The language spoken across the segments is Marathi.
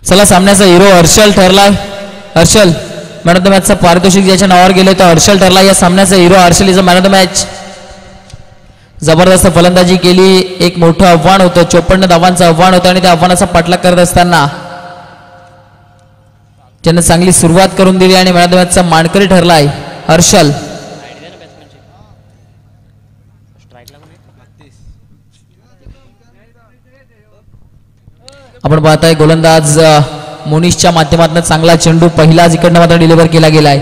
चला सामन्याचा हिरो हर्षल ठरलाय. हर्षल मॅन ऑफ द मॅचचं पारितोषिक ज्याच्या नावावर गेले तर हर्षल ठरला. या सामन्याचा hero Harshal is a man of the match. जबरदस्त फलंदाजी केली. एक मोठं आव्हान होतं, 54 धावांचं आव्हान होतं आणि त्या आव्हानाचा पाठलाग करत असताना त्यानं चांगली सुरुवात करून दिली आणि मॅन ऑफ द मॅचचा मानकरी ठरलाय हर्षल. आपण पाहताय गोलंदाज मोनिशच्या माध्यमातून चांगला चेंडू पहिलाच इकडनं मात्र डिलिव्हर केला गेलाय.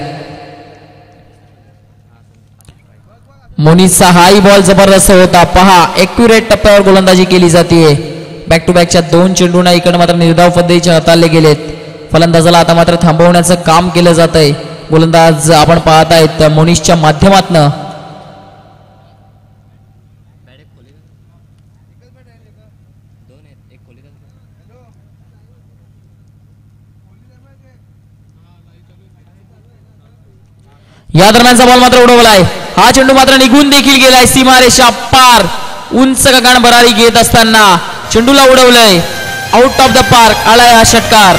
मोनिशचा हाई बॉल जबरदस्त होता. पहा एक्युरेट टप्प्यावर गोलंदाजी केली जाते. बॅक टू बॅकच्या 2 चेंडूंना इकडनं मात्र निर्धाव पद्धतीचे हाताळले गेलेत. फलंदाजाला आता मात्र थांबवण्याचं काम केलं जात आहे. गोलंदाज आपण पाहतायत मोनिशच्या माध्यमातून. या दरम्यानचा बॉल मात्र उडवलाय. हा चेंडू मात्र निघून देखील गेलाय. सीमारेषा पार उंच गगन भरारी घेत असताना चेंडूला उडवलंय. आउट ऑफ द पार्क आलाय हा षटकार.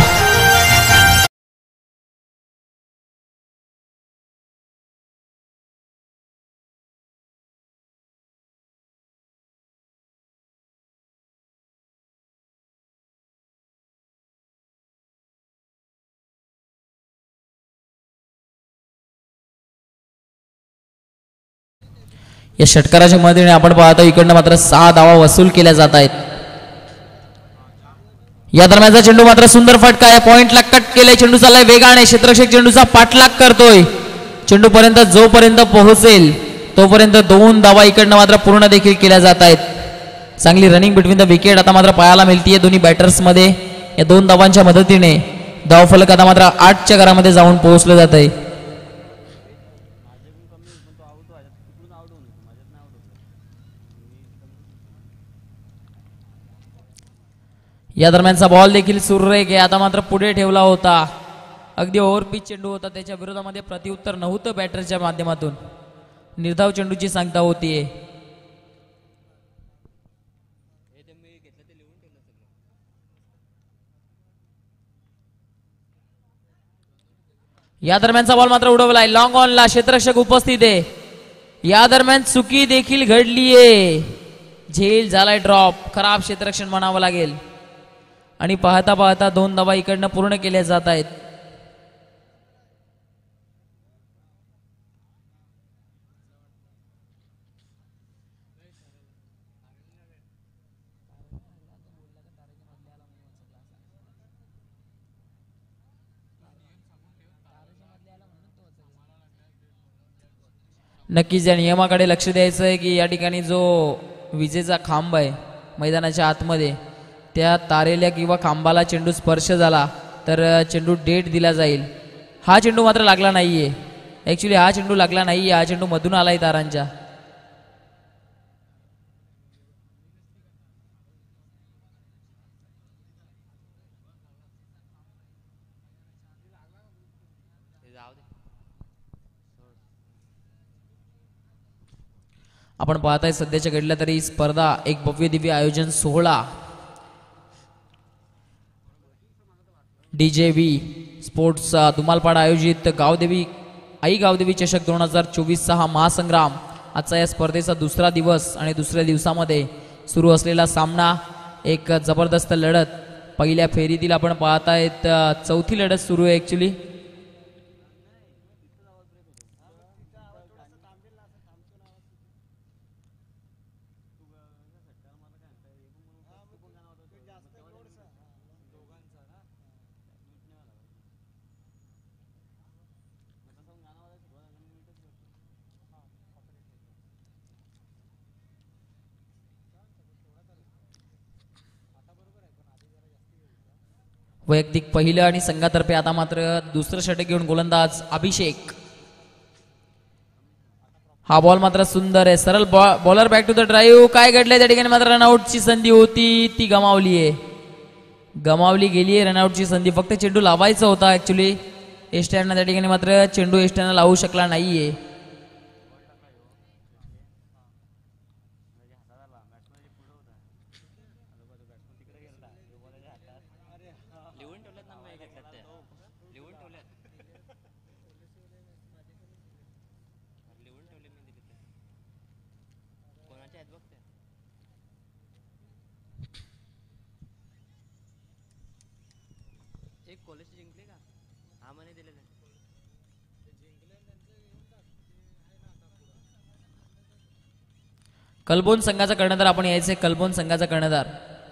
या षटकाराच्या मदतीने आपण पाहतो इकडनं मात्र 6 धावा वसूल केल्या जात आहेत. या दरम्यानचा चेंडू मात्र सुंदर फटका आहे. पॉइंटला कट केलाय. चेंडू चाललाय वेगाने. क्षेत्ररक्षक चेंडूचा पाठलाग करतोय. चेंडू पर्यंत जोपर्यंत पोहोचेल तोपर्यंत 2 धावा इकडनं मात्र पूर्ण देखील केल्या जात आहेत. चांगली रनिंग बिटवीन द विकेट आता मात्र पाहायला मिळतीये दोन्ही बॅटर्स मध्ये. या 2 धावांच्या मदतीने धावफलक आता मात्र 8च्या घरामध्ये जाऊन पोहोचलं जात आहे. या दरम्यानचा बॉल देखील सुरेख आहे. आता मात्र पुढे ठेवला होता. अगदी ओव्हरपिच चेंडू होता. त्याच्या विरोधामध्ये प्रतिउत्तर नव्हतं बॅटरच्या माध्यमातून. निर्धाव चेंडूची सांगता होतीये. या दरम्यानचा बॉल मात्र उडवलाय. लॉंग ऑनला क्षेत्ररक्षक उपस्थित आहे. या दरम्यान चुकी देखील घडलीये. झेल झालाय ड्रॉप. खराब क्षेत्ररक्षण म्हणावं लागेल. आणि पाहता पाहता 2 धावा इकडनं पूर्ण केल्या जात आहेत. नक्कीच या नियमाकडे लक्ष द्यायचं आहे की या ठिकाणी जो विजेचा खांब आहे मैदानाच्या आतमध्ये त्या तारेल्या किंवा खांबाला चेंडू स्पर्श झाला तर चेंडू डेट दिला जाईल. हा चेंडू मात्र लागला नाहीये. ॲक्च्युली हा चेंडू लागला नाहीये. हा चेंडू मधून आलाय तारांच्या. आपण पाहताय सध्याच्या घडल्या तरी स्पर्धा एक भव्य दिव्य आयोजन सोहळा DJV स्पोर्ट्सचा दुमालपाडा आयोजित आई गावदेवी चषक 2024 हा महासंग्राम. आजचा या स्पर्धेचा 2रा दिवस आणि 2ऱ्या दिवसामध्ये सुरू असलेला सामना एक जबरदस्त लढत. पहिल्या फेरीतील आपण पाहतायत 4थी लढत सुरू आहे ॲक्च्युली. वैयक्तिक पहिलं आणि संघातर्फे आता मात्र 2रं षटक घेऊन गोलंदाज अभिषेक. हा बॉल मात्र सुंदर आहे. सरळ bowler back to the drive. काय घडलंय त्या ठिकाणी मात्र रनआउटची संधी होती ती गमावली गेलीये रनआउटची संधी. फक्त चेंडू लावायचा होता ऍक्च्युली एस्टॅनला. त्या ठिकाणी मात्र चेंडू एस्टॅनला लावू शकला नाहीये. कलबोन संघाचा कर्णधार आपण यायचे, कलबोन संघाचा कर्णधार.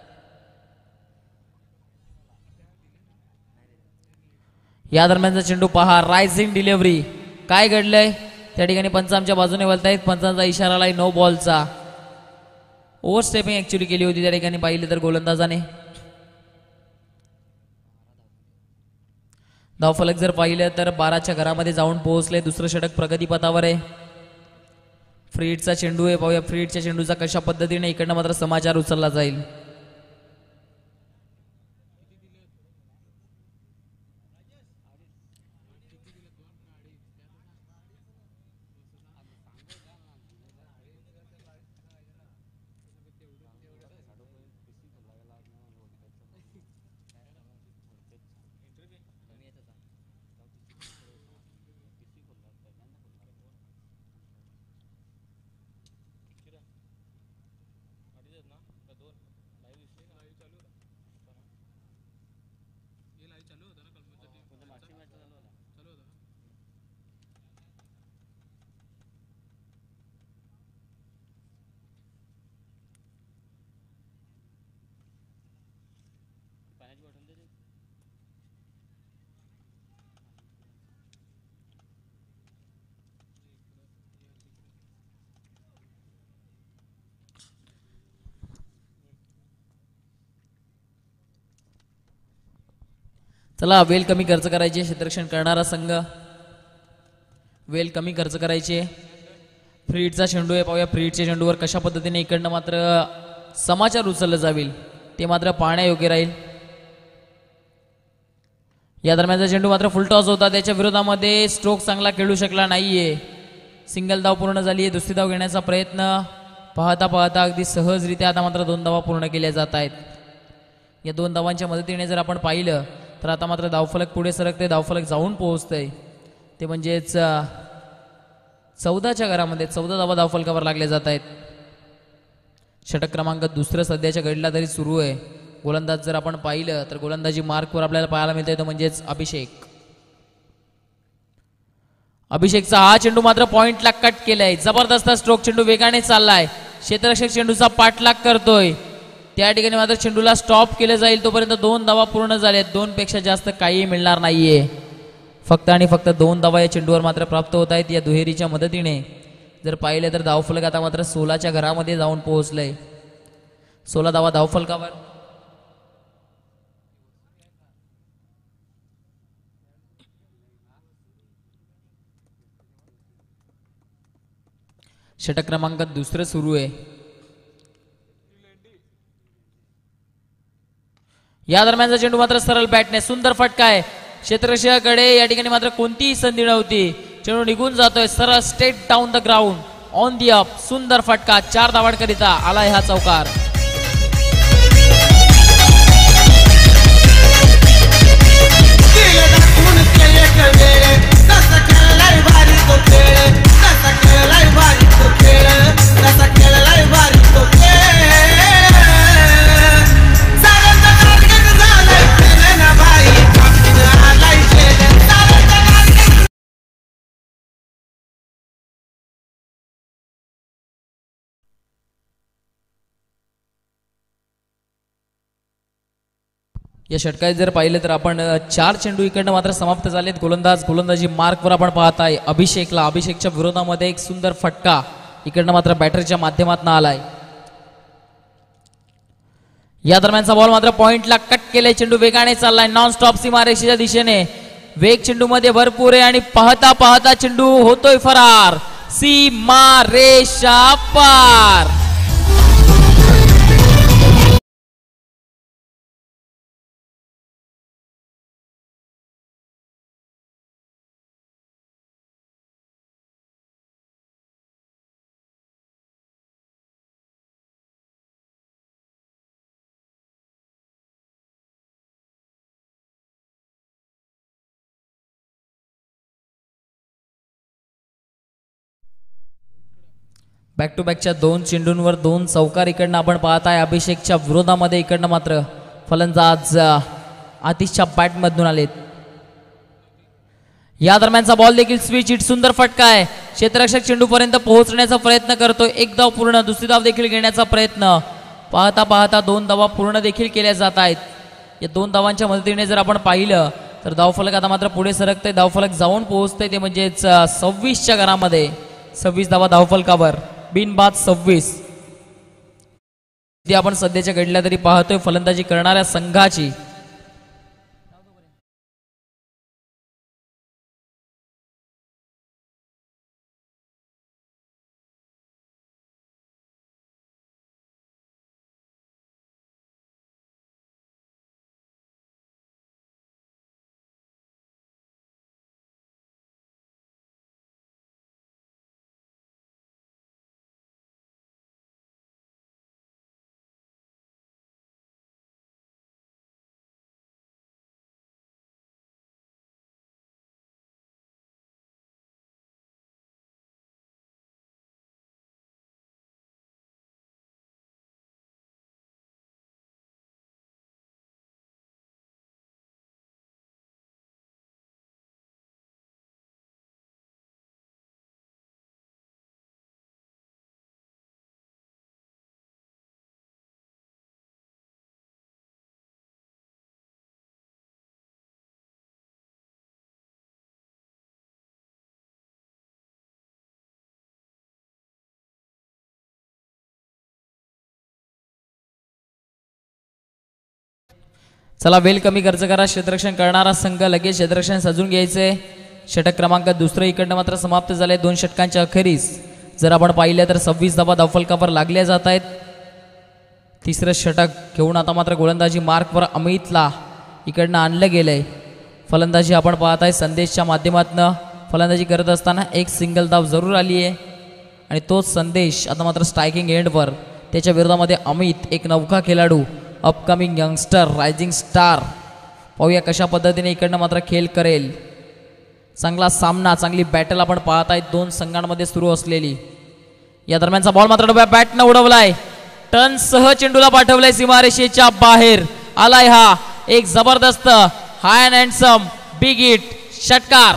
या दरम्यानचा चेंडू पहा, रायझिंग डिलिव्हरी. काय घडलंय त्या ठिकाणी पंच आमच्या बाजूने बोलतायत. पंचांचा इशारा आलाय नो बॉलचा. ओव्हर स्टेपिंग ऍक्च्युली केली होती त्या ठिकाणी पाहिली तर गोलंदाजाने. धावफलक जर पाहिलं तर 12च्या घरामध्ये जाऊन पोहोचले. दुसरं षटक प्रगतीपथावर आहे. फ्रीडचा चेंडू आहे, पाहूया फ्रीडच्या चेंडूचा कशा पद्धतीने इकडनं मात्र समाचार उचलला जाईल. चला वेल कमी खर्च करायचे, क्षेत्ररक्षण करणारा संघ वेल कमी खर्च करायचे. फ्रीडचा चेंडू आहे, पाहूया फ्रीडच्या चेंडूवर कशा पद्धतीने इकडनं मात्र समाचार उचललं जाईल ते मात्र पाहण्यायोग्य राहील. या दरम्यानचा चेंडू मात्र फुलटॉस होता, त्याच्या विरोधामध्ये स्ट्रोक चांगला खेळू शकला नाहीये. सिंगल धाव पूर्ण झाली आहे. दुसरी धाव घेण्याचा प्रयत्न पाहता पाहता अगदी सहजरित्या आता मात्र 2 धावा पूर्ण केल्या जात आहेत. या 2 धावांच्या मदतीने जर आपण पाहिलं तर आता मात्र धावफलक पुढे सरकते, धावफलक जाऊन पोहोचतंय. ते म्हणजेच 14च्या घरामध्ये 14 धावा धावफलकावर लागल्या जात आहेत. षटक क्रमांक दुसरं सध्याच्या घडीला तरी सुरू आहे. गोलंदाज जर आपण पाहिलं तर गोलंदाजी मार्कवर आपल्याला पाहायला मिळतंय तो म्हणजेच अभिषेक. अभिषेकचा हा चेंडू मात्र पॉइंटला कट केलाय. जबरदस्त स्ट्रोक, चेंडू वेगाने चाललाय. क्षेत्ररक्षक चेंडूचा पाठलाग करतोय. त्या ठिकाणी मात्र चेंडूला स्टॉप केलं जाईल. तोपर्यंत 2 धावा पूर्ण झाल्यात. 2 पेक्षा जास्त काही मिळणार नाहीये. फक्त आणि फक्त 2 धावा या चेंडूवर मात्र प्राप्त होत आहेत. या दुहेरीच्या मदतीने जर पाहिलं तर धावफलक आता मात्र 16च्या घरामध्ये जाऊन पोहोचलंय. 16 धावा धावफलकावर. षटक क्रमांक दुसरं सुरू आहे. या दरम्यानचा चेंडू मात्र सरळ बॅटने सुंदर फटका आहे. क्षेत्ररक्षकाकडे या ठिकाणी मात्र कोणतीही संधी नव्हती. चेंडू निघून जातोय सरळ straight down the ground on the up. सुंदर फटका. 4 धावांकरिता आलाय हा चौकार. या षटकात जर पाहिलं तर आपण 4 चेंडू इकडनं मात्र समाप्त झालेत. गोलंदाजी मार्कवर आपण पाहताय अभिषेकला. अभिषेकच्या विरोधामध्ये एक सुंदर फटका इकडनं मात्र बॅटरीच्या माध्यमातून आलाय. या दरम्यानचा बॉल मात्र पॉइंटला कट केलाय. चेंडू वेगाने चाललाय नॉन स्टॉप सीमारेषेच्या दिशेने. वेग चेंडू मध्ये भरपूर आहे आणि पाहता पाहता चेंडू होतोय फरार. सीमारेषा पार. बॅक टू बॅकच्या 2 चेंडूंवर 2 चौकार इकडनं आपण पाहताय. अभिषेकच्या विरोधामध्ये इकडनं मात्र फलंदाज आतिशच्या बॅटमधून आलेत. या दरम्यानचा बॉल देखील स्विच हिट, सुंदर फटका आहे. क्षेत्ररक्षक चेंडूपर्यंत पोहोचण्याचा प्रयत्न करतोय. एक धाव पूर्ण, दुसरी धाव देखील घेण्याचा प्रयत्न. पाहता पाहता 2 धावा पूर्ण देखील केल्या जात आहेत. या 2 धावांच्या मदतीने जर आपण पाहिलं तर धावफलक आता मात्र पुढे सरकते. धावफलक जाऊन पोहोचते ते म्हणजेच 26च्या घरामध्ये. 26 धावा धावफलकावर, बिनबाद 26. आपण सध्याच्या घडल्या तरी पाहतोय फलंदाजी करणाऱ्या संघाची. चला वेल कमी खर्च करा. क्षेत्ररक्षण करणारा संघ लगेच क्षेत्ररक्षण सजून घ्यायचंय. षटक क्रमांक दुसरं इकडनं मात्र समाप्त झाले. 2 षटकांच्या अखेरीस जर आपण पाहिलं तर 26 धावा धावफलकावर लागल्या जात आहेत. तिसरं षटक घेऊन आता मात्र गोलंदाजी मार्कवर अमितला इकडनं आणलं गेलंय. फलंदाजी आपण पाहताय संदेशच्या माध्यमातून. फलंदाजी करत असताना एक सिंगल धाव जरूर आली आहे आणि तोच संदेश आता मात्र स्ट्रायकिंग एंडवर. त्याच्या विरोधामध्ये अमित, एक नौका खेळाडू, अपकमिंग यंगस्टर, रायझिंग स्टार. पाहूया कशा पद्धतीने इकडनं मात्र खेळ करेल. चांगला सामना, चांगली बॅटल आपण पाहताय 2 संघांमध्ये सुरू असलेली. या दरम्यानचा बॉल मात्र डोब्या बॅटनं उडवलाय. टर्न सह चेंडूला पाठवलाय सीमारेषेच्या बाहेर. आलाय हा एक जबरदस्त high and handsome big hit षटकार.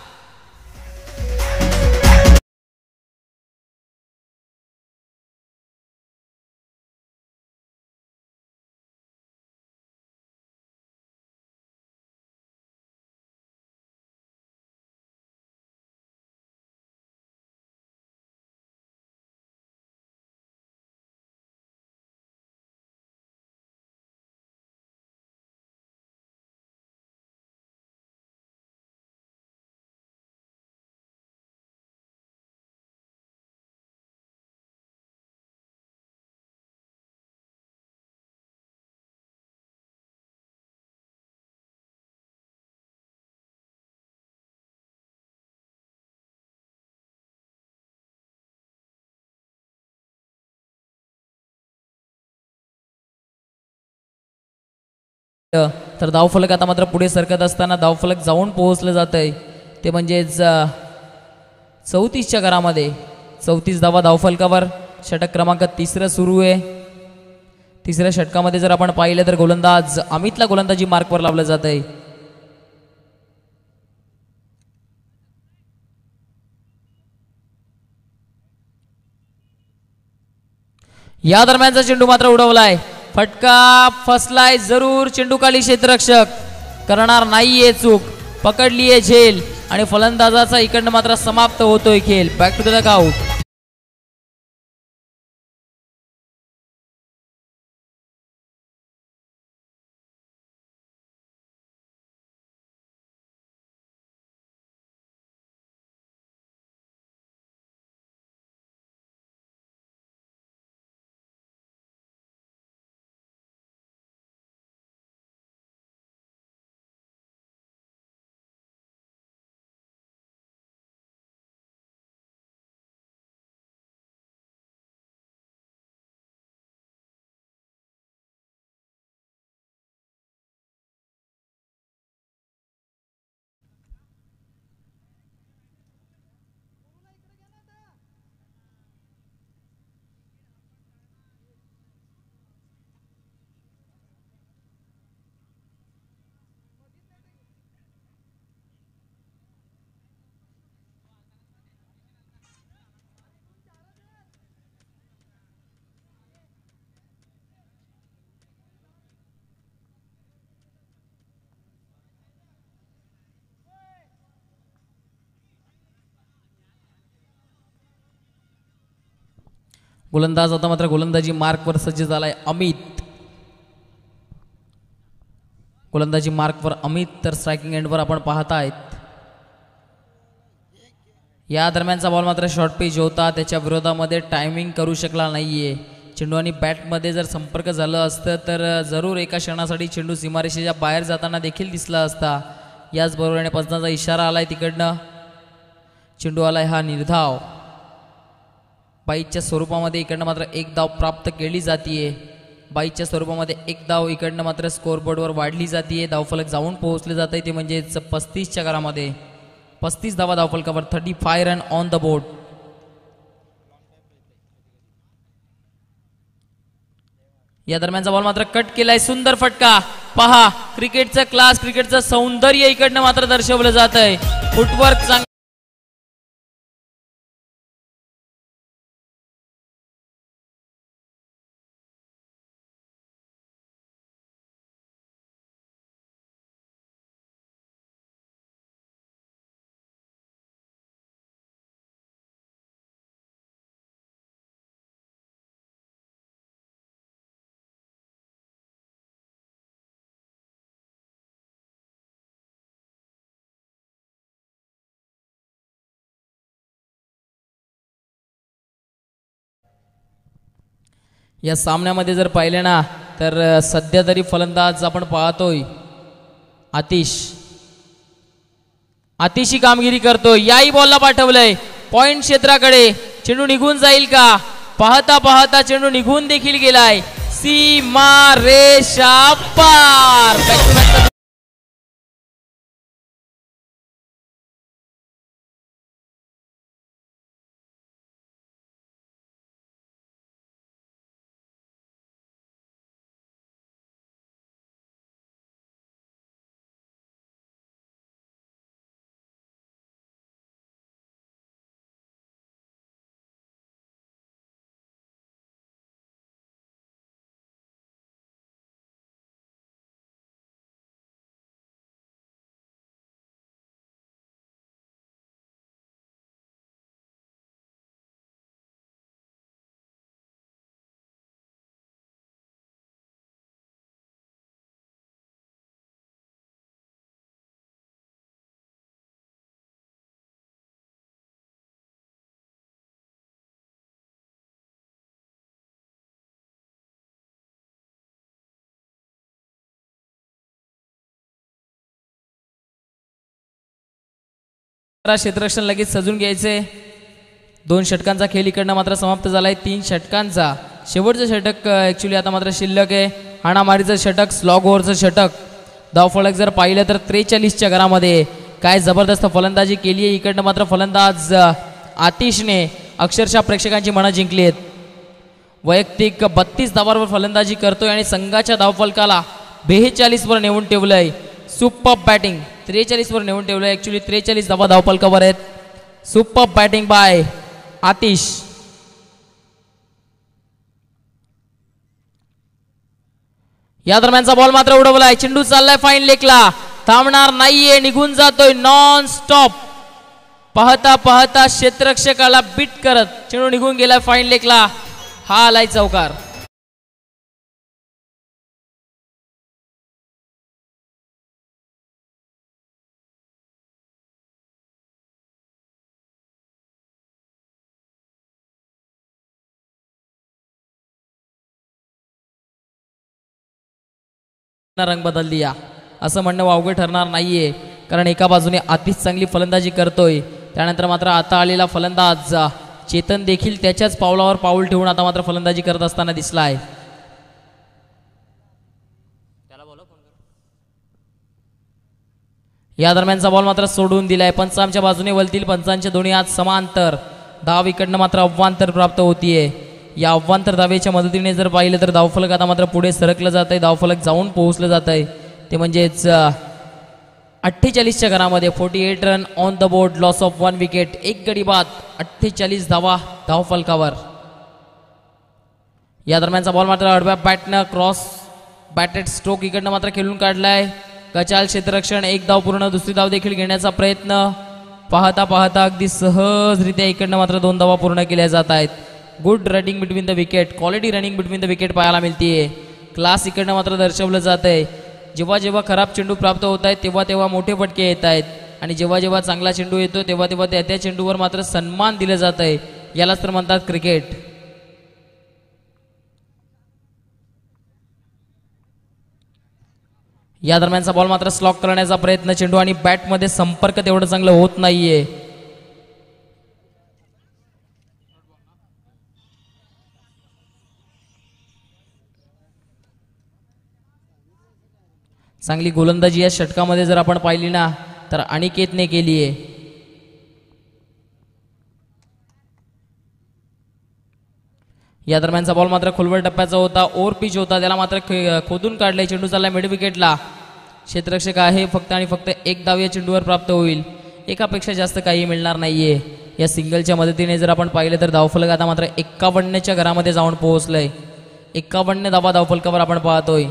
तर धावफलक आता मात्र पुढे सरकत असताना धावफलक जाऊन पोहोचलं जात आहे ते म्हणजेच 34च्या घरामध्ये. 34 धावा धावफलकावर. षटक क्रमांक 3 सुरू आहे. तिसऱ्या षटकामध्ये जर आपण पाहिलं तर गोलंदाज अमितला गोलंदाजी मार्कवर लावलं जात आहे. या दरम्यानचा चेंडू मात्र उडवलाय. फटका फसलाय जरूर. चेंडू खाली, क्षेत्ररक्षक करणार नाहीये चूक. पकडलीये झेल आणि फलंदाजाचा इकडनं मात्र समाप्त होतोय खेळ. Back to the out. गोलंदाज आता मात्र गोलंदाजी मार्कवर सज्ज झालाय अमित. गोलंदाजी मार्कवर अमित, तर स्ट्रायकिंग एंडवर आपण पाहतायत. या दरम्यानचा बॉल मात्र शॉर्ट पिच होता, त्याच्या विरोधामध्ये टायमिंग करू शकला नाहीये. चेंडू आणि बॅटमध्ये जर संपर्क झालं असतं तर जरूर एका क्षणासाठी चेंडू सीमारेषेच्या बाहेर जाताना देखील दिसला असता. याचबरोबर पंचांचा इशारा आलाय तिकडनं. चेंडू आलाय हा निर्धाव. बाईच्या स्वरूपामध्ये इकडनं मात्र एक धाव प्राप्त केली जातीये. बाईच्या स्वरूपामध्ये एक धाव इकडनं मात्र स्कोअरबोर्डवर वाढली जातीये. धावफलक जाऊन पोहोचले जाते ते म्हणजेच 35च्या घरामध्ये. 35 धावा धावफलकावर. 35 रन ऑन द बोर्ड. या दरम्यानचा बॉल मात्र कट केलाय. सुंदर फटका. पहा क्रिकेटचा क्लास, क्रिकेटचं सौंदर्य इकडनं मात्र दर्शवलं जात आहे. फुटवर्क चांगलं. या सामन्यामध्ये जर पाहिले ना तर सध्या तरी फलंदाज आपण पाहतोय आतिशी कामगिरी करतोय. याही बॉलला पाठवलंय पॉइंट क्षेत्राकडे. चेंडू निघून जाईल का? पाहता पाहता चेंडू निघून देखील गेलाय. सीमा रेषा पार. क्षेत्ररक्षण लगेच सजून घ्यायचे. 2 षटकांचा खेळ इकडनं मात्र समाप्त झालाय. 3 षटकांचा शेवटचं षटक ऍक्च्युली आता मात्र शिल्लक आहे. हाणामारीचं षटक, स्लॉग ओव्हरचं षटक. धावफलक जर पाहिलं तर 43च्या घरामध्ये. काय जबरदस्त फलंदाजी केली आहे इकडनं मात्र फलंदाज आतिशने. अक्षरशः प्रेक्षकांची मनं जिंकली आहेत. वैयक्तिक 32 धावांवर फलंदाजी करतोय आणि संघाच्या धावफलकाला 42 वर नेऊन ठेवलंय. Super batting. 43 वर नेऊन ठेवलंय. ऍक्च्युली 43 धावा धावफलकावर आहेत. Super batting by Atish. या दरम्यानचा बॉल मात्र उडवलाय. चेंडू चाललाय फाईन लेगला. थांबणार नाहीये. निघून जातोय नॉन स्टॉप. पाहता पाहता क्षेत्ररक्षकाला बीट करत चेंडू निघून गेलाय फाईन लेगला. हा आलाय चौकार. रंग बदल दिया असं म्हणणं वावगं ठरणार नाहीये, कारण एका बाजूने आतिश चांगली फलंदाजी करतोय, त्यानंतर मात्र आता आलेला फलंदाज चेतन देखील त्याच्याच पावलावर पाऊल ठेवून आता मात्र फलंदाजी करत असताना दिसलाय. या दरम्यानचा बॉल मात्र सोडून दिलाय. पंचांच्या बाजूने वलतील. पंचांच्या दोन्ही हात समांतर. धाव इकडनं मात्र अव्वांतर प्राप्त होतीये. या अव्वांतर धावेच्या मदतीने जर पाहिलं तर धावफलक आता मात्र पुढे सरकलं जात आहे. धावफलक जाऊन पोहोचलं जात आहे. ते म्हणजेच 48च्या घरामध्ये. 48 run on the board. Loss of 1 wicket. एक गडी बाद. 48 धावा धावफलकावर. या दरम्यानचा बॉल मात्र आडव्या बॅटनं क्रॉस बॅटेड स्ट्रोक इकडनं मात्र खेळून काढलाय. कचाल क्षेत्ररक्षण. एक धाव पूर्ण. दुसरी धाव देखील घेण्याचा प्रयत्न. पाहता पाहता अगदी सहजरित्या इकडनं मात्र 2 धावा पूर्ण केल्या जात आहेत. Good running between the wicket, quality running between the wicket पाहायला मिळतीये. क्लास इकडनं मात्र दर्शवलं जात आहे. जेव्हा जेव्हा खराब चेंडू प्राप्त होत आहेत तेव्हा तेव्हा मोठे फटके येत आहेत आणि जेव्हा जेव्हा चांगला चेंडू येतो तेव्हा तेव्हा त्या चेंडूवर मात्र सन्मान दिलं जात आहे. यालाच तर म्हणतात क्रिकेट. या दरम्यानचा बॉल मात्र स्लॉक करण्याचा प्रयत्न, चेंडू आणि बॅटमध्ये संपर्क तेवढं चांगलं होत नाहीये. चांगली गोलंदाजी या षटकामध्ये जर आपण पाहिली ना तर अनिकेतने केली आहे. या दरम्यानचा बॉल मात्र खोलवर टप्प्याचा होता, ओव्हर पिच होता, त्याला मात्र खोदून काढलाय. चेंडू चाललाय मिड विकेटला. क्षेत्ररक्षक आहे फक्त आणि फक्त एक धाव या चेंडूवर प्राप्त होईल. एकापेक्षा जास्त काही मिळणार नाहीये. या सिंगलच्या मदतीने जर आपण पाहिलं तर धावफलक आता मात्र 51च्या घरामध्ये जाऊन पोहोचलंय. 51 धावा धावफलकावर आपण पाहतोय.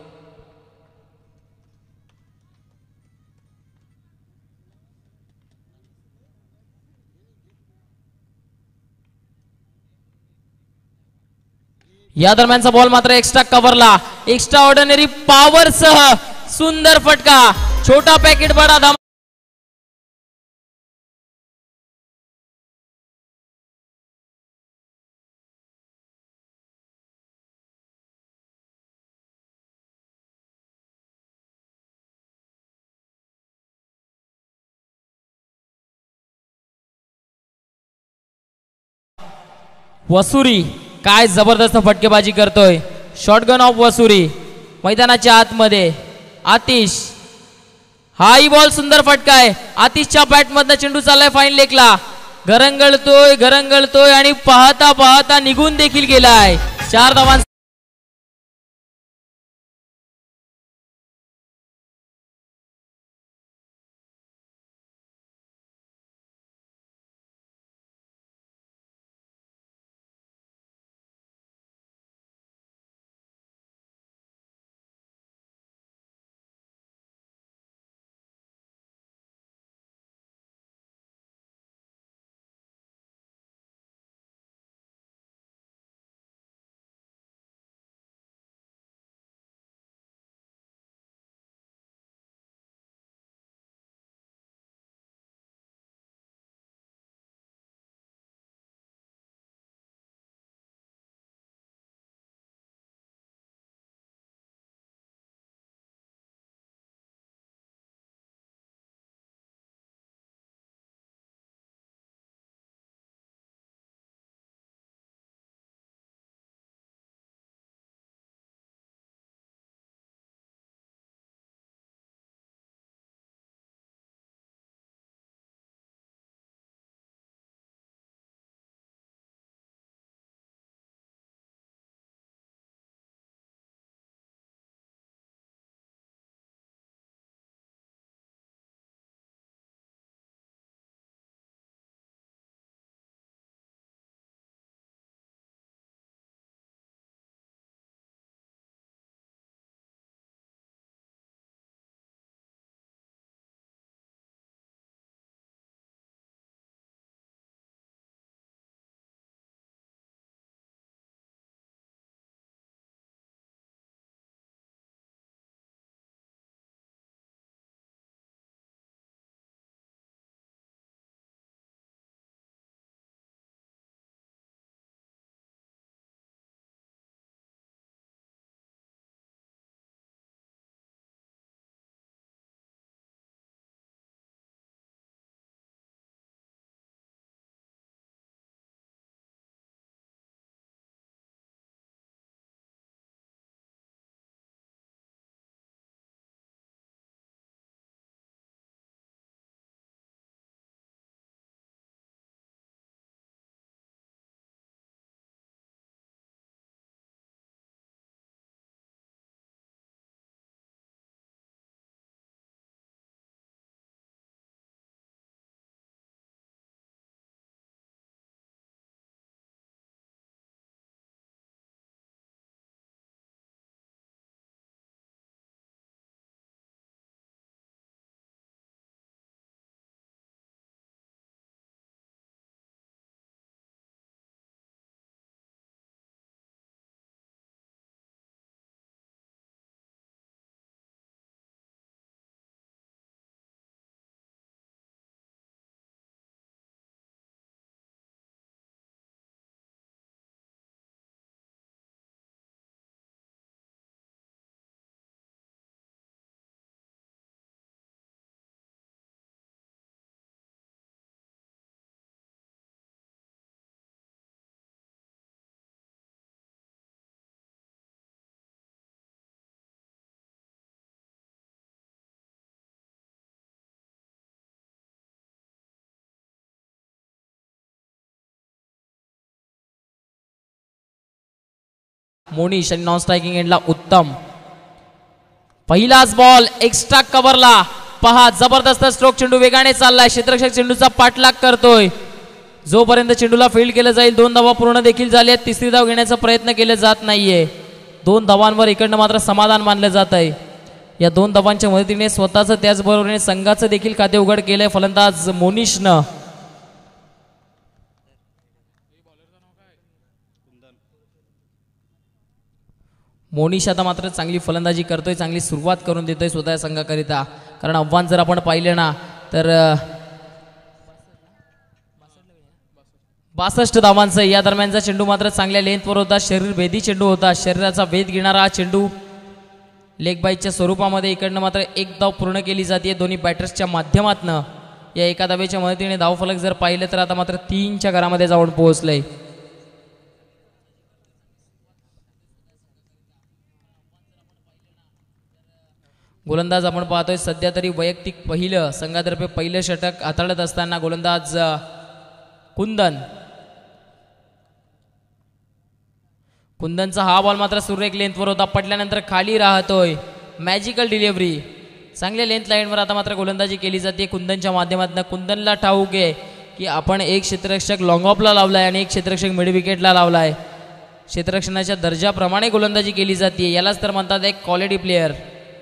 या दरम्यानचा बॉल मात्र एक्स्ट्रा कव्हरला, एक्स्ट्रा ऑर्डिनरी पॉवर सह सुंदर फटका. छोटा पॅकेट बडा धाम. वसुरी काय जबरदस्त फटकेबाजी करतोय. शॉटगन ऑफ वसुरी मैदानाच्या आतमध्ये. आतिश, हाही बॉल सुंदर फटका आहे. आतिशच्या बॅट मधनं चेंडू चाललाय फाईन लेगला. घरंगळतोय आणि पाहता पाहता निघून देखील गेलाय. 4 धावांचा मोनिश आणि नॉन स्ट्रायकिंग एंडला उत्तम. पहिलाच बॉल एक्स्ट्रा कव्हरला. पहा जबरदस्त स्ट्रोक. चेंडू वेगाने चाललाय. क्षेत्ररक्षक चेंडूचा पाठलाग करतोय. जोपर्यंत चेंडूला फील्ड केलं जाईल 2 धावा पूर्ण देखील झाले. तिसरी धाव घेण्याचा प्रयत्न केला जात नाहीये. 2 धावांवर इकडनं मात्र समाधान मानलं जात आहे. या 2 धावांच्या मदतीने स्वतःचं त्याचबरोबर संघाचं देखील खाते उघड केलंय फलंदाज मोनिशनं. मोनिश आता मात्र चांगली फलंदाजी करतोय. चांगली सुरुवात करून देतोय स्वतः संघाकरिता. कारण आव्हान जर आपण पाहिलं ना तर 62 धावांचं. या दरम्यानचा चेंडू मात्र चांगल्या लेंथवर होता. शरीर भेदी चेंडू होता. शरीराचा भेद घेणारा चेंडू लेग बाईच्या स्वरूपामध्ये. इकडनं मात्र 1 धाव पूर्ण केली जाते दोन्ही बॅटर्सच्या माध्यमातून. या एका धावेच्या मदतीने धावफलक जर पाहिलं तर आता मात्र 3च्या घरामध्ये जाऊन पोहोचलंय. गोलंदाज आपण पाहतोय सध्या तरी वैयक्तिक पहिलं संघातर्फे पहिलं षटक हाताळत असताना गोलंदाज कुंदन. कुंदनचा हा बॉल मात्र सुरेख लेंथवर होता. पडल्यानंतर खाली राहतोय. Magical delivery. चांगल्या लेंथ लाईनवर आता मात्र गोलंदाजी केली जाते कुंदनच्या माध्यमातून. कुंदनला ठाऊक आहे की आपण एक क्षेत्ररक्षक लॉंग ऑफला लावलाय आणि एक क्षेत्ररक्षक मिड विकेटला लावलाय. क्षेत्ररक्षणाच्या दर्जाप्रमाणे गोलंदाजी केली जाते. यालाच तर म्हणतात एक क्वालिटी प्लेयर.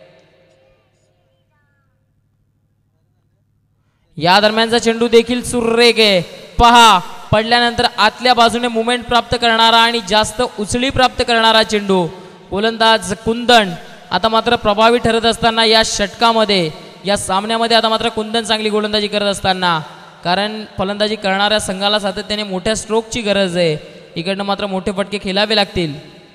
या दरम्यानचा चेंडू देखील सुरेख आहे. पहा पडल्यानंतर आतल्या बाजूने मुवमेंट प्राप्त करणारा आणि जास्त उचली प्राप्त करणारा चेंडू. गोलंदाज कुंदन आता मात्र प्रभावी ठरत असताना या षटकामध्ये या सामन्यामध्ये आता मात्र कुंदन चांगली गोलंदाजी करत असताना. कारण फलंदाजी करणाऱ्या संघाला सातत्याने मोठ्या स्ट्रोकची गरज आहे. इकडनं मात्र मोठे फटके खेळावे लागतील.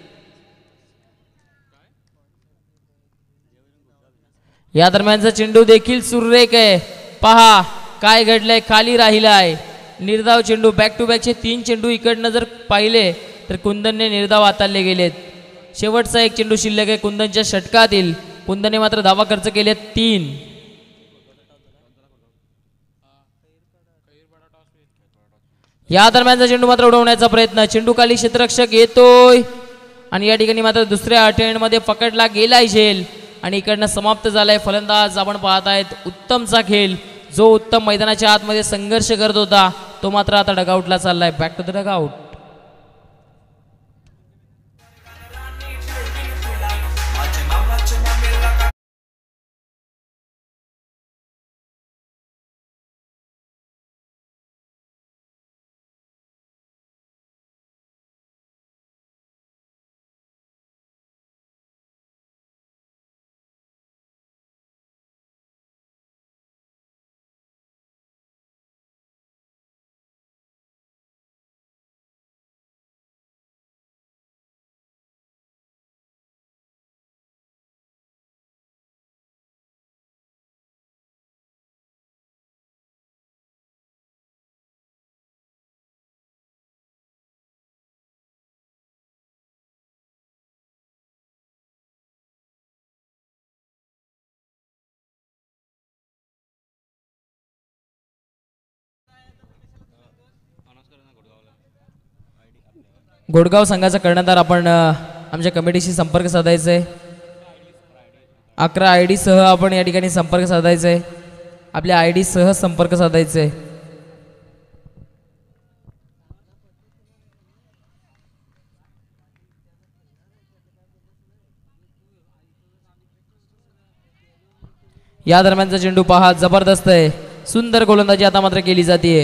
या दरम्यानचा चेंडू देखील सुरेख आहे. पहा काय घडलंय. खाली राहिलाय. निर्धाव चेंडू. बॅक टू बॅकचे 3 चेंडू इकडनं जर पाहिले तर कुंदनने निर्धाव हाताळले गेलेत. शेवटचा एक चेंडू शिल्लक आहे कुंदनच्या षटकातील. कुंदनने मात्र धावा खर्च केले 3. या दरम्यानचा चेंडू मात्र उडवण्याचा प्रयत्न. चेंडू खाली क्षेत्ररक्षक येतोय आणि या ठिकाणी मात्र दुसऱ्या अटेम्प्टमध्ये पकडला गेलाय झेल आणि इकडनं समाप्त झालाय. फलंदाज आपण पाहत आहेत उत्तमचा खेळ. जो उत्तम मैदानाच्या आतमध्ये संघर्ष करत होता तो मात्र आता डगआउटला चाललाय. Back to the dugout. Godgaon संघाचा कर्णधार आपण आमच्या कमिटीशी संपर्क साधायचा आहे. 11 ID सह आपण या ठिकाणी संपर्क साधायचा आहे. आपल्या ID सह संपर्क साधायचा आहे. या दरम्यानचा चेंडू पहा जबरदस्त आहे. सुंदर गोलंदाजी आता मात्र केली जाते.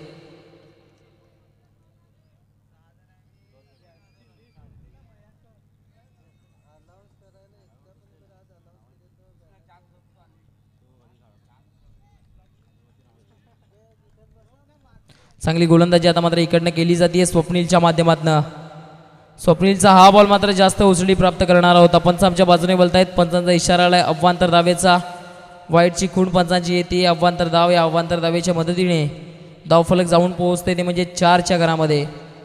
चांगली गोलंदाजी आता मात्र इकडनं केली जाते स्वप्नीलच्या माध्यमातून. स्वप्नीलचा हा बॉल मात्र जास्त उचली प्राप्त करणारा होता. पंच आमच्या बाजूने बोलतायत. पंचांचा इशारा आलाय अव्वांतर धावेचा. वाईटची खूण पंचांची येते. अव्वांतर धाव. या अव्वांतर धावेच्या मदतीने धावफलक जाऊन पोहोचते ते म्हणजे 4च्या घरामध्ये.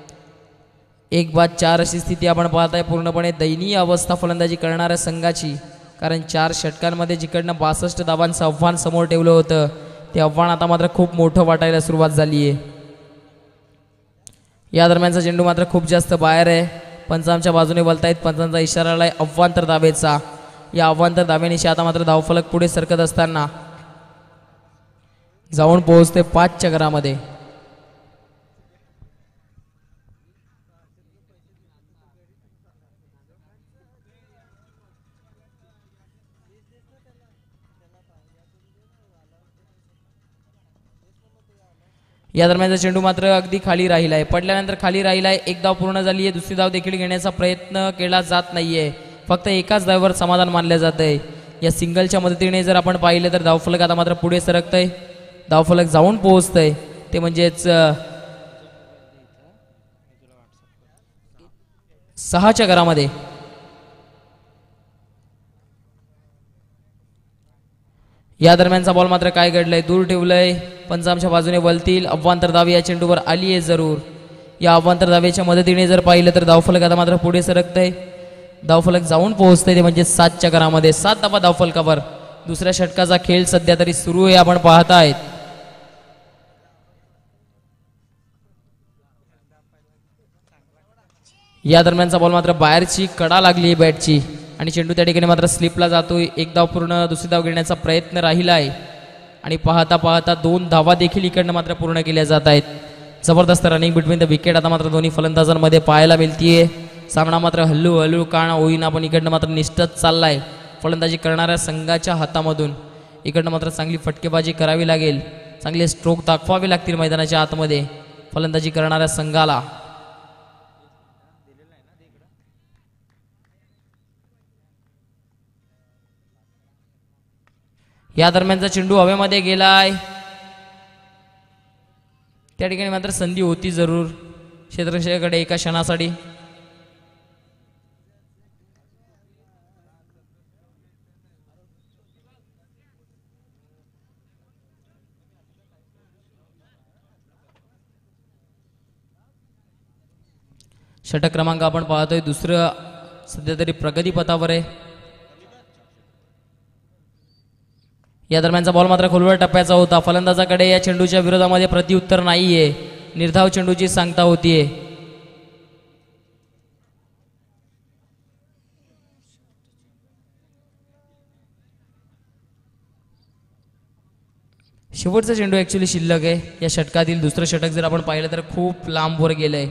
1-4 अशी स्थिती आपण पाहताय. पूर्णपणे दयनीय अवस्था फलंदाजी करणाऱ्या संघाची. कारण 4 षटकांमध्ये जिकडनं 62 धावांचं आव्हान समोर ठेवलं होतं ते आव्हान आता मात्र खूप मोठं वाटायला सुरुवात झाली आहे. या दरम्यानचा चेंडू मात्र खूप जास्त बाहेर आहे. पंचांच्या बाजूने बोलतायत. पंचांचा इशारा आलाय अव्वांतर धावेचा. या अव्वांतर धावेनिशी आता मात्र धावफलक पुढे सरकत असताना जाऊन पोहोचते 5 चक्रामध्ये. या दरम्यानचा चेंडू मात्र अगदी खाली राहिलाय. पडल्यानंतर खाली राहिलाय. एक धाव पूर्ण झाली आहे. दुसरी धाव देखील घेण्याचा प्रयत्न केला जात नाहीये. फक्त एकाच धावेवर समाधान मानले जात आहे. या सिंगलच्या मदतीने जर आपण पाहिलं तर धावफलक आता मात्र पुढे सरकतंय. धावफलक जाऊन पोहोचतंय ते म्हणजेच 6च्या घरामध्ये. या दरम्यानचा बॉल मात्र काय घडलंय, दूर ठेवलंय. पंचांच्या बाजूने वलतील. अव्वांतर धाव या चेंडूवर आली आहे जरूर. या अव्वांतर धावेच्या मदतीने जर पाहिलं तर धावफलक आता मात्र पुढे सरकतंय. धावफलक जाऊन पोहोचतंय ते म्हणजे 7च्या घरामध्ये. 7 धावा धावफलकावर. दुसऱ्या षटकाचा खेळ सध्या तरी सुरू आहे आपण पाहतायत. या दरम्यानचा बॉल मात्र बाहेरची कडा लागली आहे बॅटची आणि चेंडू त्या ठिकाणी मात्र स्लिपला जातोय. एक धाव पूर्ण, दुसरी धाव घेण्याचा प्रयत्न राहिला आहे आणि पाहता पाहता 2 धावा देखील इकडनं मात्र पूर्ण केल्या जात आहेत. जबरदस्त रनिंग बिटवीन द विकेट आता मात्र दोन्ही फलंदाजांमध्ये पाहायला मिळतीये. सामना मात्र हल्लू हल्लू काण होईना पण इकडनं मात्र निष्ठच चाललाय. फलंदाजी करणाऱ्या संघाच्या हातामधून इकडनं मात्र चांगली फटकेबाजी करावी लागेल. चांगले स्ट्रोक दाखवावे लागतील मैदानाच्या आतमध्ये फलंदाजी करणाऱ्या संघाला. या दरम्यानचा चेंडू हवेमध्ये गेलाय. त्या ठिकाणी मात्र संधी होती जरूर क्षेत्ररक्षकाकडे एका क्षणासाठी. षटक क्रमांक आपण पाहतोय दुसरं सध्या तरी प्रगतीपथावर आहे. या दरम्यानचा बॉल मात्र खोलवर टप्प्याचा होता. फलंदाजाकडे या चेंडूच्या विरोधामध्ये प्रत्युत्तर नाहीये. निर्धाव चेंडूची सांगता होतीये. शेवटचा चेंडू ऍक्च्युली शिल्लक आहे. या षटकातील दुसरं षटक जर आपण पाहिलं तर खूप लांबवर गेलंय.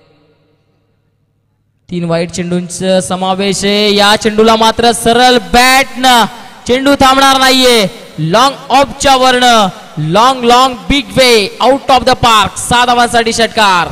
3 वाईट चेंडूंचा समावेश आहे. या चेंडूला मात्र सरळ बॅट न चेंडू थांबणार नाहीये. लॉंग ऑफच्या वर्ण long long big way out of the park. 6 धावांसाठी षटकार.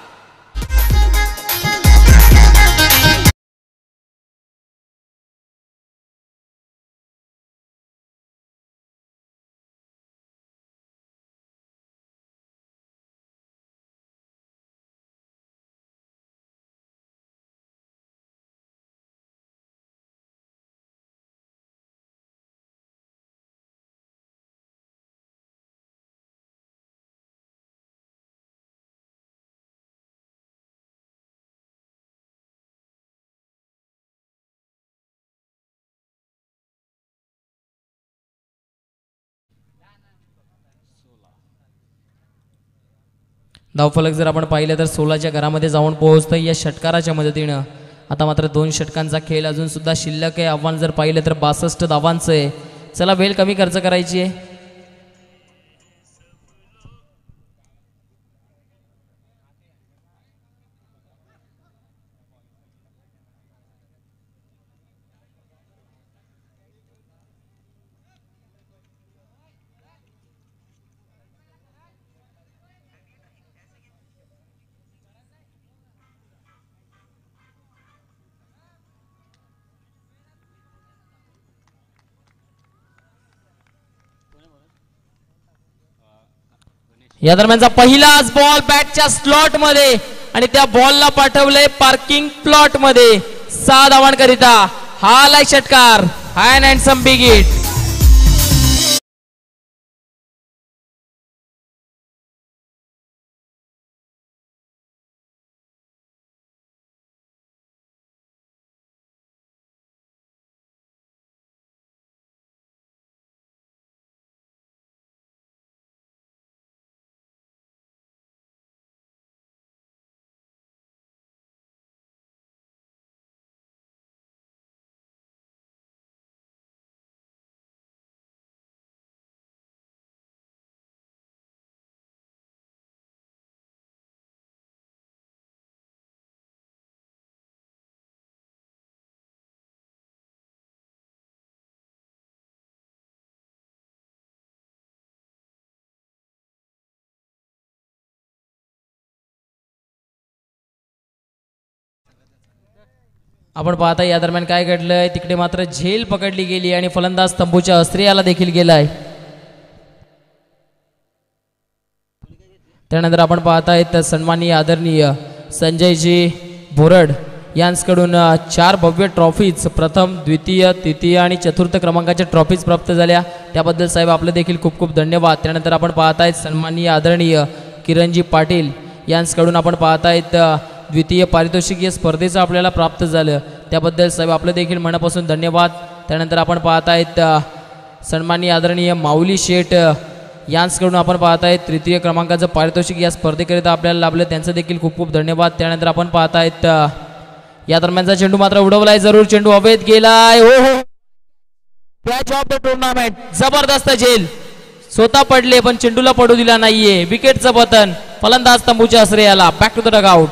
धावफलक जर आपण पाहिलं तर 16च्या घरामध्ये जाऊन पोहोचतं या षटकाराच्या मदतीनं. आता मात्र 2 षटकांचा खेळ अजून सुद्धा शिल्लक आहे. आव्हान जर पाहिलं तर 62 धावांचं आहे. चला वेळ कमी खर्च करायची आहे. या दरम्यानचा पहिलाच बॉल बॅटच्या स्लॉट मध्ये आणि त्या बॉलला पाठवलंय पार्किंग प्लॉट मध्ये. 6 धावांकरिता हा लाय षटकार. Handsome big hit. आपण पाहता या दरम्यान काय घडलंय, तिकडे मात्र झेल पकडली गेली आणि फलंदाज तंबूच्या अस्त्रियाला देखील गेलाय. त्यानंतर आपण पाहतायत सन्माननीय आदरणीय संजयजी बोरड यांच्याकडून 4 भव्य ट्रॉफीज, प्रथम द्वितीय तृतीय आणि चतुर्थ क्रमांकाच्या ट्रॉफीज प्राप्त झाल्या. त्याबद्दल साहेब आपलं देखील खूप खूप धन्यवाद. त्यानंतर आपण पाहतायत सन्माननीय आदरणीय किरणजी पाटील यांच्याकडून आपण पाहतायत द्वितीय पारितोषिकीय स्पर्धेचं आपल्याला प्राप्त झालं. त्याबद्दल साहेब आपलं देखील मनापासून धन्यवाद. त्यानंतर आपण पाहतायत सन्माननीय आदरणीय माऊली शेठ यांच्याकडून आपण पाहतायत तृतीय क्रमांकाचं पारितोषिक या स्पर्धेकरिता आपल्याला लाभलं, त्यांचं देखील खूप खूप धन्यवाद. त्यानंतर आपण पाहतायत या दरम्यानचा चेंडू मात्र उडवलाय, जरूर चेंडू हवेत गेलाय. हो हो, कॅच ऑफ द टुर्नामेंट. जबरदस्त झेल, स्वतः पडले पण चेंडूला पडू दिला नाहीये. विकेटचं पतन फलंदाज तंबूच्या आश्रयाला. Back to the dugout.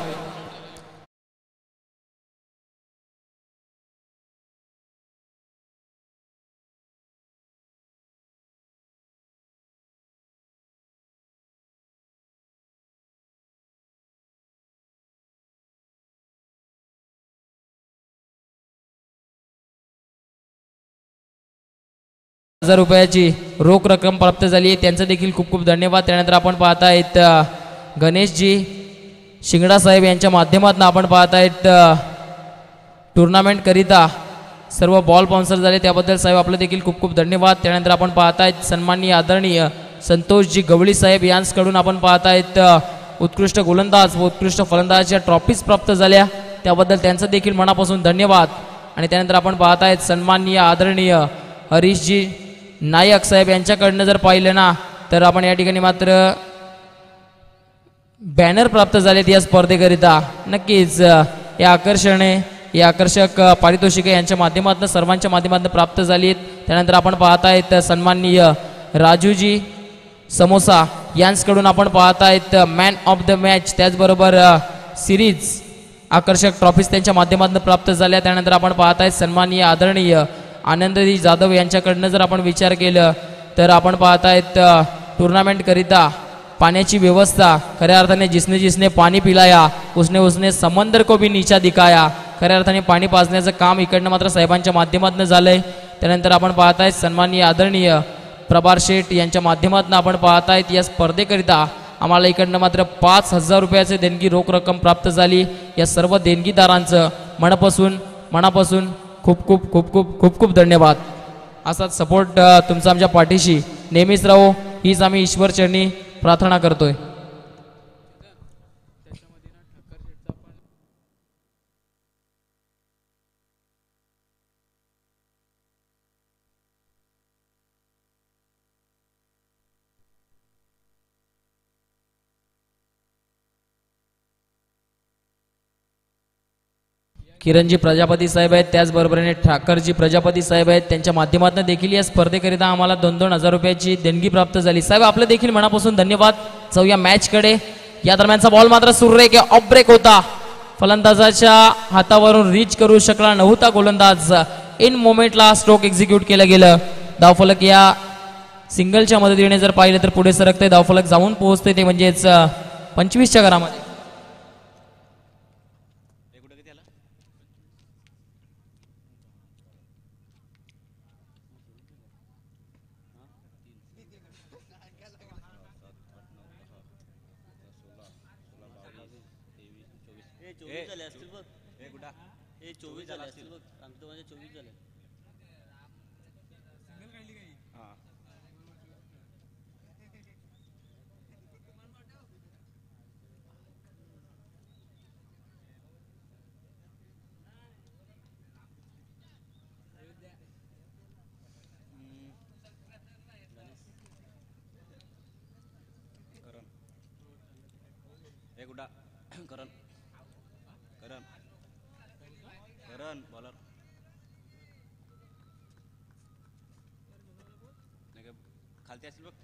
₹1000 रोख रक्कम प्राप्त झाली आहे, त्यांचं देखील खूप खूप धन्यवाद. त्यानंतर आपण पाहतायत गणेशजी शिंगडा साहेब यांच्या माध्यमातून आपण पाहतायत टुर्नामेंटकरिता सर्व बॉल स्पॉन्सर झाले, त्याबद्दल साहेब आपलं देखील खूप खूप धन्यवाद. त्यानंतर आपण पाहतायत सन्माननीय आदरणीय संतोषजी गवळी साहेब यांच्याकडून आपण पाहतायत उत्कृष्ट गोलंदाज व उत्कृष्ट फलंदाजाच्या ट्रॉफीज प्राप्त झाल्या, त्याबद्दल त्यांचं देखील मनापासून धन्यवाद. आणि त्यानंतर आपण पाहतायत सन्माननीय आदरणीय हरीशजी नायक साहेब यांच्याकडनं जर पाहिलं ना तर आपण या ठिकाणी मात्र बॅनर प्राप्त झालेत या स्पर्धेकरिता. नक्कीच हे आकर्षक पारितोषिके यांच्या माध्यमातून सर्वांच्या माध्यमातून प्राप्त झाली आहेत. त्यानंतर आपण पाहतायत सन्माननीय राजूजी समोसा यांच्याकडून आपण पाहतायत मॅन ऑफ द मॅच, त्याचबरोबर सिरीज आकर्षक ट्रॉफीज त्यांच्या माध्यमातून प्राप्त झाल्या. त्यानंतर आपण पाहतायत सन्माननीय आदरणीय आनंदजी जाधव यांच्याकडनं जर आपण विचार केलं तर आपण पाहतायत टुर्नामेंटकरिता पाण्याची व्यवस्था, खऱ्या अर्थाने जिसने पाणी पिलाया उसने समंदर को भी नीचा दिखाया. खऱ्या अर्थाने पाणी पाजण्याचं काम इकडनं मात्र साहेबांच्या माध्यमातून झालंय. त्यानंतर आपण पाहतायत सन्माननीय आदरणीय प्रभार शेठ यांच्या माध्यमातून आपण पाहतायत या स्पर्धेकरिता आम्हाला इकडनं मात्र ₹5000 देणगी रोख रक्कम प्राप्त झाली. या सर्व देणगीदारांचं मनापासून खूप खूप खूप खूप खूप खूप धन्यवाद. असाच सपोर्ट तुमचा आमच्या पाठीशी नेहमीच राहो हीच आम्ही ईश्वर चरणी प्रार्थना करतोय. किरणजी प्रजापती साहेब आहेत, त्याचबरोबरीने ठाकरजी प्रजापती साहेब आहेत, त्यांच्या माध्यमातून देखील या स्पर्धेकरिता आम्हाला ₹2,000 देणगी प्राप्त झाली. साहेब आपलं देखील मनापासून धन्यवाद. जाऊया मॅचकडे. या दरम्यानचा बॉल मात्र सुरेख ऑफ ब्रेक होता, फलंदाजाच्या हातावरून रीच करू शकला नव्हता गोलंदाज. इन मोमेंटला स्ट्रोक एक्झिक्यूट केलं गेलं. धावफलक या सिंगलच्या मदतीने जर पाहिलं तर पुढे सरकते, धावफलक जाऊन पोहोचते ते म्हणजेच 25च्या घरामध्ये. करण बॉलर खालती असेल बघ.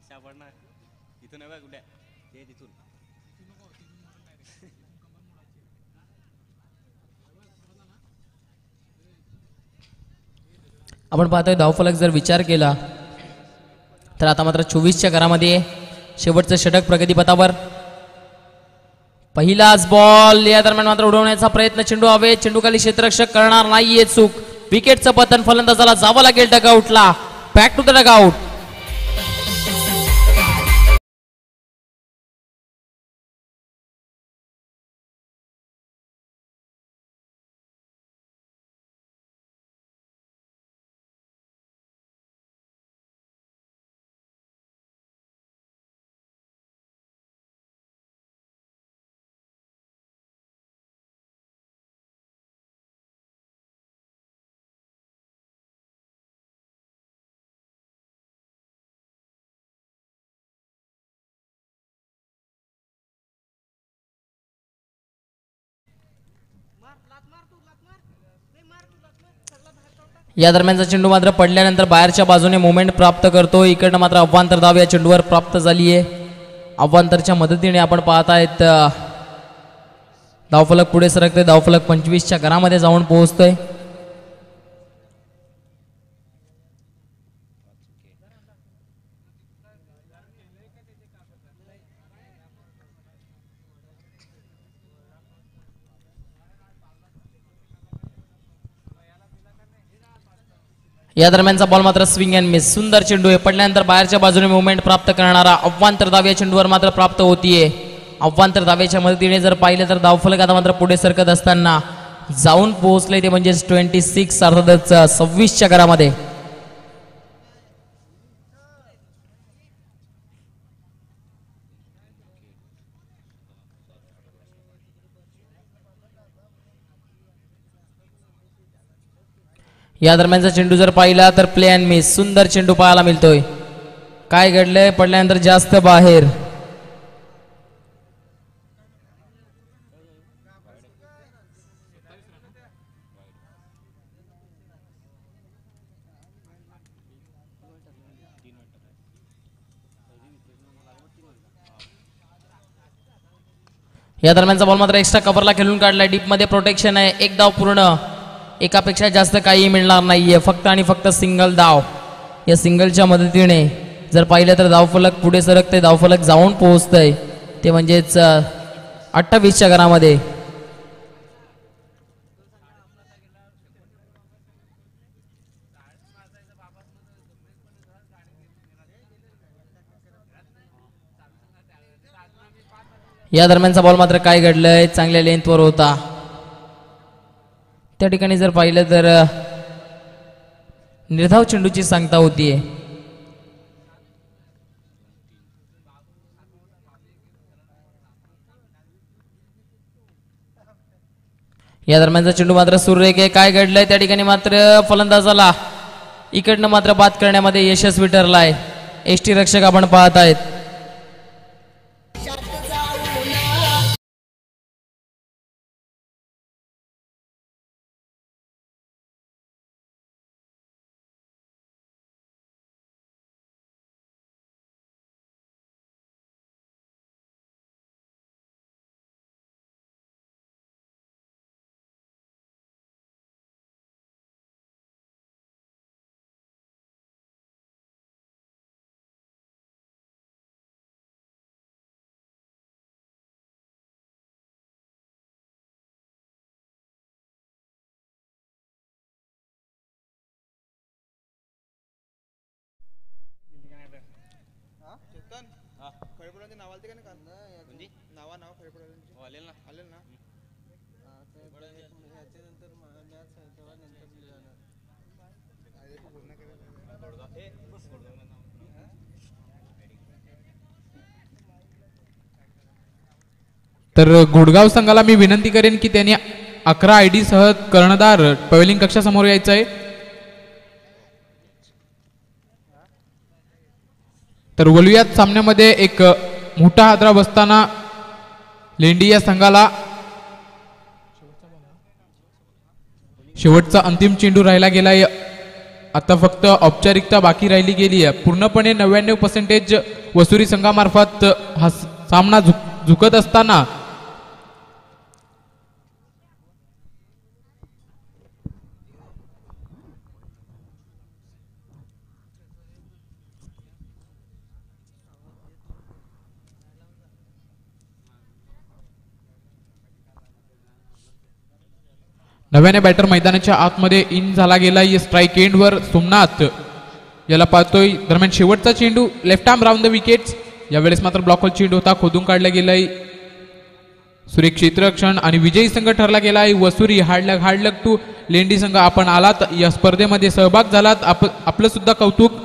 सापड ना इथून आहे बघ कुठे ते तिथून आपण पाहतोय धावफलक जर विचार केला तर आता मात्र 24च्या घरामध्ये शेवटचं षटक प्रगतीपथावर. पहिलाच बॉल या दरम्यान मात्र उडवण्याचा प्रयत्न, चेंडू हवे, चेंडू खाली क्षेत्ररक्षक करणार नाहीये चूक. विकेटचं पतन, फलंदाजाला जावं लागेल डगआउटला. Back to the dugout. या दरम्यानचा चेंडू मात्र पडल्यानंतर बाहेरच्या बाजूने मोमेंट प्राप्त करतो. इकडनं मात्र अव्वांतर धाव या चेंडूवर प्राप्त झाली आहे. अव्वांतरच्या मदतीने आपण पाहत आहेत धावफलक पुढे सरकते. धावफलक 25च्या घरामध्ये जाऊन पोहोचतोय. या दरम्यानचा बॉल मात्र स्विंग अँड मिस. सुंदर चेंडू आहे, पडल्यानंतर बाहेरच्या बाजूने मुवमेंट प्राप्त करणारा अव्वांतर धाव या चेंडूवर मात्र प्राप्त होतीये. अव्वांतर धावेच्या मदतीने जर पाहिलं तर धावफलक आता मात्र पुढे सरकत असताना जाऊन पोहोचले ते म्हणजे 26 अर्थातच 26च्या घरामध्ये. या दरम्यानचा चेंडू जर पाहिला तर प्ले अँड मिस. सुंदर चेंडू पाहायला मिळतोय. काय घडलंय, पडल्यानंतर जास्त बाहेर. या दरम्यानचा बॉल मात्र एक्स्ट्रा कव्हरला खेळून काढलाय. डीप मध्ये प्रोटेक्शन आहे. एक धाव पूर्ण. एकापेक्षा जास्त काही मिळणार नाहीये, फक्त आणि फक्त सिंगल धाव. या सिंगलच्या मदतीने जर पाहिलं तर धावफलक पुढे सरकते. धावफलक जाऊन पोहोचतंय ते म्हणजेच 28च्या घरामध्ये. या दरम्यानचा बॉल मात्र काय घडलंय, चांगल्या लेंथवर होता. त्या ठिकाणी जर पाहिलं तर निर्धाव चेंडूची सांगता होतीये. या दरम्यानचा चेंडू मात्र सुरेख आहे. काय घडलंय त्या ठिकाणी मात्र फलंदाजाला इकडनं मात्र बाद करण्यामध्ये यशस्वी ठरलाय. एसटी रक्षक आपण पाहत आहेत. तर घोडगाव संघाला मी विनंती करेन की त्यांनी 11 ID सह कर्णधार पवेलिंग कक्षासमोर यायचं आहे. तर वलुयात सामन्यामध्ये एक मोठा हादरा बसताना लेंडी या संघाला शेवटचा अंतिम चेंडू राहिला गेलाय. आता फक्त औपचारिकता बाकी राहिली गेली आहे. पूर्णपणे 99% वसुरी संघामार्फत हा सामना झुकत असताना नव्याने बॅटर मैदानाच्या आतमध्ये इन झाला गेला. स्ट्राईक एंडवर सोमनाथ याला पाहतोय. दरम्यान शेवटचा चेंडू left arm round the wickets. यावेळेस मात्र ब्लॉक होल चेंडू होता, खोदून काढला गेलाय. सुरेख क्षेत्ररक्षण आणि विजयी संघ ठरला गेलाय वसुरी. हार्ड लक टू लेंडी संघ. आपण आलात या स्पर्धेमध्ये सहभाग झालात, आपलं सुद्धा कौतुक.